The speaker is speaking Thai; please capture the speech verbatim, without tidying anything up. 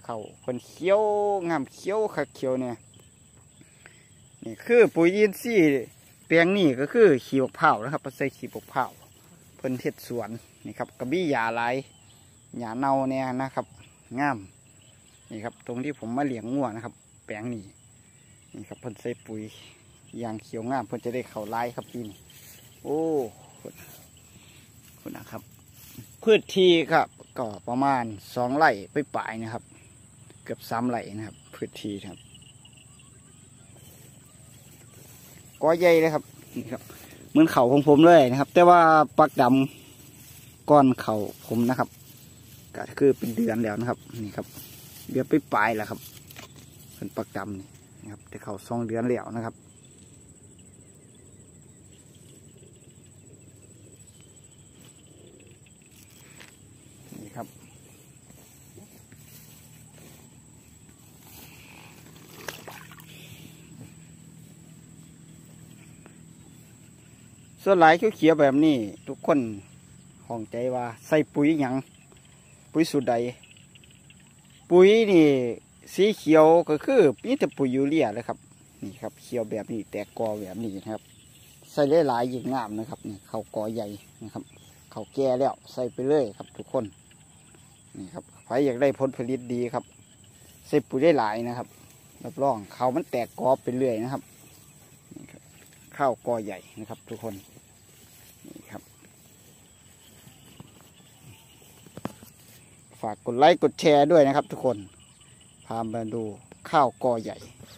เขาคนเขียวงามเขียวขักเขียวเนี่ยนี่คือปุ๋ยอินทรีย์แปลงนี่ก็คือขี้บกเผานะครับใส่ขี้บกเผาเพิ่นเฮ็ดสวนนี่ครับกระบี่หญ้าหลายหญ้าเน่าเนี่ยนะครับงามนี่ครับตรงที่ผมมาเลี้ยงงัวนะครับแปลงนี่นี่ครับเพิ่นใส่ปุ๋ยยางเขียวงามเพิ่นจะได้เข่าลายครับพี่นี่โอ้คุณนะครับพืชที่ครับก็ประมาณสองไร่ไปปลายนะครับเกือบสามไร่นะครับพืชที่ครับก้อใหญ่เลยครับนี่ครับเหมือนเข่าของผมเลยนะครับแต่ว่าปักดำก้อนเข่าผมนะครับก็คือเป็นเดือนแล้วนะครับนี่ครับเดือนไปปลายแล้วครับเป็นปักดำนี่นะครับแต่เข่าสองเดือนแล้วนะครับนี่ครับส่วนหลายเขียวๆแบบนี้ทุกคนห่วงใจว่าใส่ปุ๋ยหยังปุ๋ยสูตรใดปุ๋ยนี่สีเขียวก็คือมีแต่ปุ๋ยยูเรียเลยครับนี่ครับเขียวแบบนี้แตกกอแบบนี้นะครับใส่ได้หลายยิ่งงามนะครับนี่เขากอใหญ่นะครับเขาแก่แล้วใส่ไปเลยครับทุกคนนี่ครับใครอยากได้ผลผลิตดีครับใส่ปุ๋ยได้หลายนะครับรับรองเขามันแตกกอไปเรื่อยนะครับนี่ครับข้าวกอใหญ่นะครับทุกคนนี่ครับฝากกดไลค์กดแชร์ด้วยนะครับทุกคนพามาดูข้าวกอใหญ่